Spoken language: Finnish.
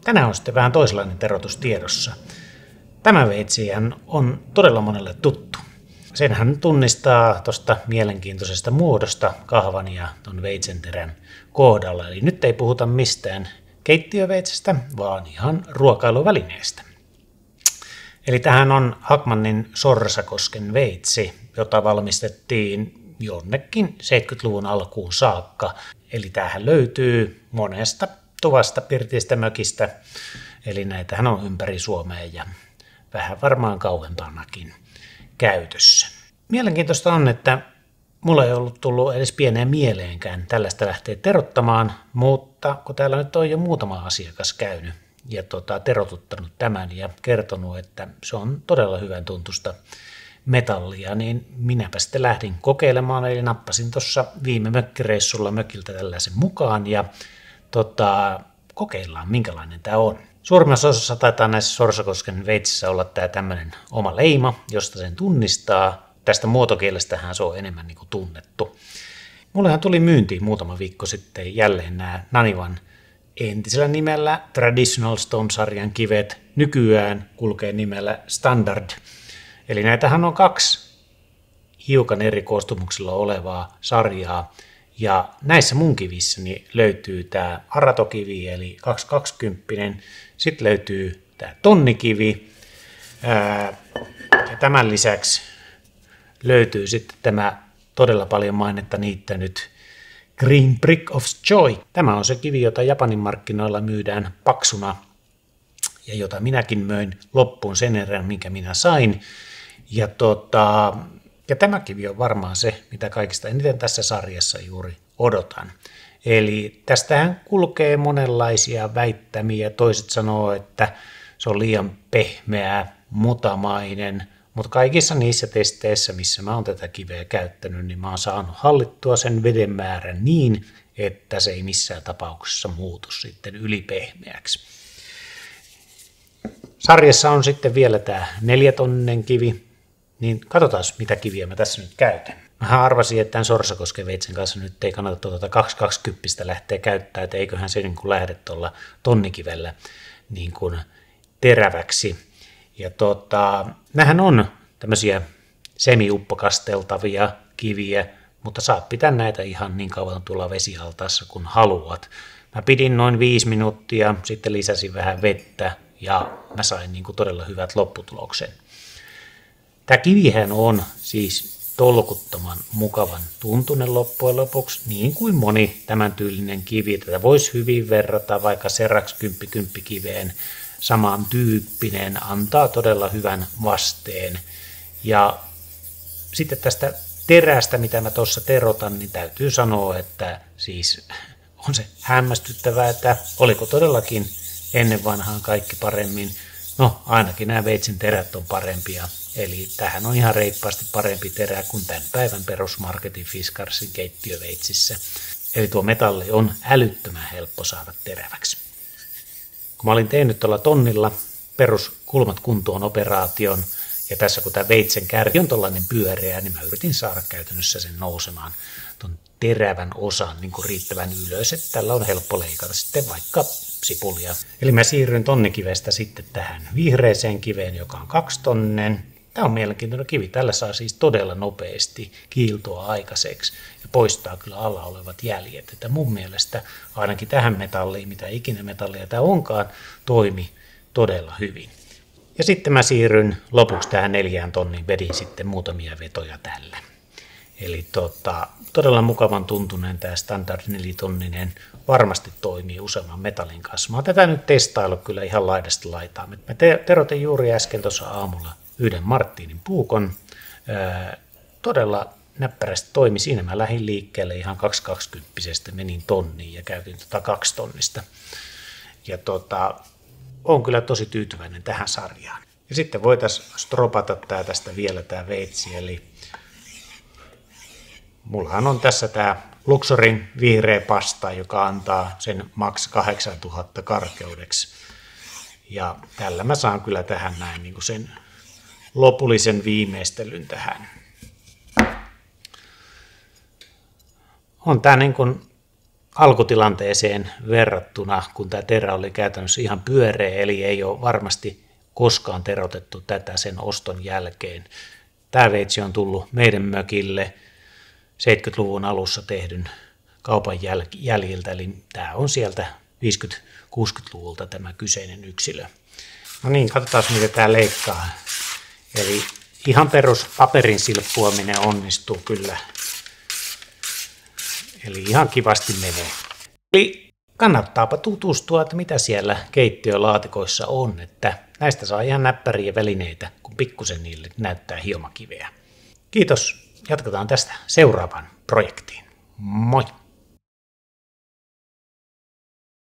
Tänään on sitten vähän toisenlainen teroitus tiedossa. Tämä veitsihän on todella monelle tuttu. Senhän tunnistaa tuosta mielenkiintoisesta muodosta kahvan ja tuon veitsenterän kohdalla. Eli nyt ei puhuta mistään keittiöveitsestä, vaan ihan ruokailuvälineestä. Eli tähän on Hackmannin Sorsakosken veitsi, jota valmistettiin jonnekin 70-luvun alkuun saakka. Eli tämähän löytyy monesta tuvasta, pirtistä, mökistä. Eli näitähän on ympäri Suomea ja vähän varmaan kauempanakin käytössä. Mielenkiintoista on, että mulla ei ollut tullut edes pieneen mieleenkään tällaista lähteä terottamaan, mutta kun täällä nyt on jo muutama asiakas käynyt ja terotuttanut tämän ja kertonut, että se on todella hyvän tuntusta metallia, niin minäpä sitten lähdin kokeilemaan, eli nappasin tuossa viime mökkireissulla mökiltä tällaisen mukaan ja kokeillaan minkälainen tämä on. Suurimmassa osassa taitaa näissä Sorsakosken veitsissä olla tämä tämmöinen oma leima, josta sen tunnistaa. Tästä muotokielestähän se on enemmän niin kuin tunnettu. Mullehan tuli myyntiin muutama viikko sitten jälleen nämä Nanivan entisellä nimellä Traditional Stone-sarjan kivet. Nykyään kulkee nimellä Standard. Eli näitähän on 2 hiukan eri koostumuksilla olevaa sarjaa. Ja näissä mun kivissäni löytyy tämä Aratokivi eli 220. Sitten löytyy tämä tonnikivi. Ja tämän lisäksi löytyy sitten tämä todella paljon mainetta niittänyt Green Brick of Joy. Tämä on se kivi, jota Japanin markkinoilla myydään paksuna ja jota minäkin möin loppuun sen erään, minkä minä sain. Ja tämä kivi on varmaan se, mitä kaikista eniten tässä sarjassa juuri odotan. Eli tästähän kulkee monenlaisia väittämiä. Toiset sanoo, että se on liian pehmeä, mutamainen, mutta kaikissa niissä testeissä, missä mä oon tätä kiveä käyttänyt, niin mä oon saanut hallittua sen veden määrän niin, että se ei missään tapauksessa muutu sitten ylipehmeäksi. Sarjassa on sitten vielä tämä 4-tonninen kivi, niin katsotaan mitä kiviä mä tässä nyt käytän. Mä arvasin, että tämän Sorsakosken veitsen kanssa nyt ei kannata 220 lähteä käyttää, että eiköhän se niin kuin lähde tuolla tonnikivellä niin kuin teräväksi. Ja nämähän on tämmöisiä semi-uppokasteltavia kiviä, mutta saat pitää näitä ihan niin kauan tuolla vesialtaassa kun haluat. Mä pidin noin 5 minuuttia, sitten lisäsin vähän vettä ja mä sain niin kuin todella hyvät lopputuloksen. Tämä kivihän on siis tolkuttoman mukavan tuntunen loppujen lopuksi, niin kuin moni tämän tyylinen kivi. Tätä voisi hyvin verrata vaikka Serax 10 kiveen, samantyyppinen, antaa todella hyvän vasteen. Ja sitten tästä terästä, mitä mä tuossa terotan, niin täytyy sanoa, että siis on se hämmästyttävää, että oliko todellakin ennen vanhaan kaikki paremmin. No ainakin nämä veitsin terät on parempia, eli tähän on ihan reippaasti parempi terä kuin tämän päivän perusmarketin Fiskarsin keittiöveitsissä. Eli tuo metalli on älyttömän helppo saada teräväksi. Kun mä olin tehnyt tuolla tonnilla peruskulmat kuntoon operaation, ja tässä kun tämä veitsen kärki on tuollainen pyöreä, niin mä yritin saada käytännössä sen nousemaan tuon terävän osan niin kuin riittävän ylös, että tällä on helppo leikata sitten vaikka sipulia. Eli mä siirryn tonnikivestä sitten tähän vihreeseen kiveen, joka on 2-tonninen. Tämä on mielenkiintoinen kivi. Tällä saa siis todella nopeasti kiiltoa aikaiseksi ja poistaa kyllä alla olevat jäljet. Että mun mielestä ainakin tähän metalliin, mitä ikinä metallia tämä onkaan, toimi todella hyvin. Ja sitten mä siirryn lopuksi tähän 4 tonniin, vedin sitten muutamia vetoja tällä. Eli todella mukavan tuntunen tämä Standard 4-tonninen varmasti toimii useamman metallin kanssa. Mä oon tätä nyt testaillut kyllä ihan laidasta laitaan. Mä terotin juuri äsken tuossa aamulla yhden Martinin puukon. Todella näppärästi toimi. Siinä mä lähdin liikkeelle ihan 220, menin tonniin ja käytin 2-tonnista. Ja on kyllä tosi tyytyväinen tähän sarjaan. Ja sitten voitaisiin stropata tästä vielä tämä veitsi, eli mullahan on tässä tämä Luxorin vihreä pasta, joka antaa sen max 8000 karkeudeksi. Ja tällä mä saan kyllä tähän näin niin kuin sen lopullisen viimeistelyn tähän. On tämä niin kuin alkutilanteeseen verrattuna, kun tämä terä oli käytännössä ihan pyöreä, eli ei ole varmasti koskaan terotettu tätä sen oston jälkeen. Tämä veitsi on tullut meidän mökille 70-luvun alussa tehdyn kaupan jäljiltä, eli tämä on sieltä 50-60-luvulta tämä kyseinen yksilö. No niin, katsotaan miten tämä leikkaa. Eli ihan perus paperin silppuaminen onnistuu kyllä. Eli ihan kivasti menee. Eli kannattaapa tutustua, että mitä siellä keittiölaatikoissa on, että näistä saa ihan näppäriä välineitä, kun pikkusen niille näyttää hiomakiveä. Kiitos, jatketaan tästä seuraavaan projektiin. Moi!